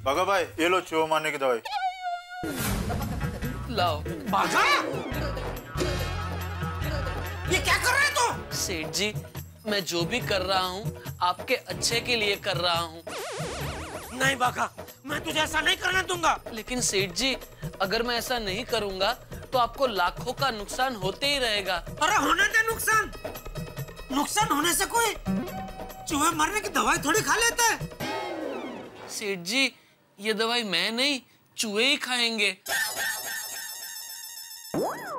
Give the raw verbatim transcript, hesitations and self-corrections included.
बागा भाई ये लो चूहा मारने की दवाई। लाओ। बागा ये क्या कर रहे हो तू? सेठ जी मैं जो भी कर रहा हूँ आपके अच्छे के लिए कर रहा हूँ। नहीं बागा, मैं तुझे ऐसा नहीं करने दूंगा। लेकिन सेठ जी अगर मैं ऐसा नहीं करूँगा तो आपको लाखों का नुकसान होते ही रहेगा। अरे होने दे नुकसान। नुकसान होने से कोई चूहे मरने की दवाई थोड़ी खा लेता है। सेठ जी ये दवाई मैं नहीं चूहे ही खाएंगे।